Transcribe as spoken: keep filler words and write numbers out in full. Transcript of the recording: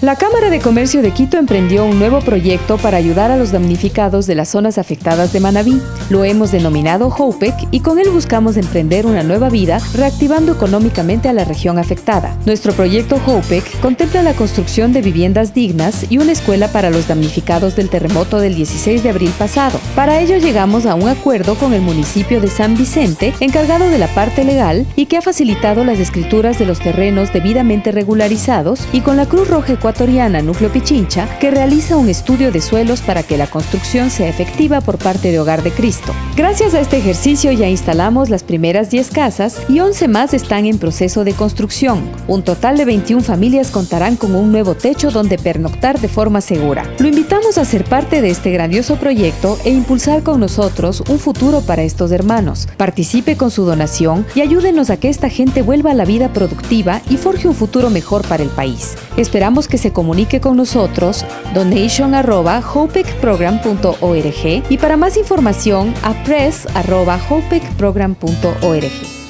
La Cámara de Comercio de Quito emprendió un nuevo proyecto para ayudar a los damnificados de las zonas afectadas de Manabí. Lo hemos denominado HOPEC y con él buscamos emprender una nueva vida reactivando económicamente a la región afectada. Nuestro proyecto HOPEC contempla la construcción de viviendas dignas y una escuela para los damnificados del terremoto del dieciséis de abril pasado. Para ello llegamos a un acuerdo con el municipio de San Vicente, encargado de la parte legal y que ha facilitado las escrituras de los terrenos debidamente regularizados, y con la Cruz Roja Ecuatoriana Núcleo Pichincha, que realiza un estudio de suelos para que la construcción sea efectiva por parte de Hogar de Cristo. Gracias a este ejercicio ya instalamos las primeras diez casas y once más están en proceso de construcción. Un total de veintiuna familias contarán con un nuevo techo donde pernoctar de forma segura. Lo invitamos a ser parte de este grandioso proyecto e impulsar con nosotros un futuro para estos hermanos. Participe con su donación y ayúdenos a que esta gente vuelva a la vida productiva y forje un futuro mejor para el país. Esperamos que se comunique con nosotros donation arroba hopec program punto org y para más información a press arroba hopec program punto org.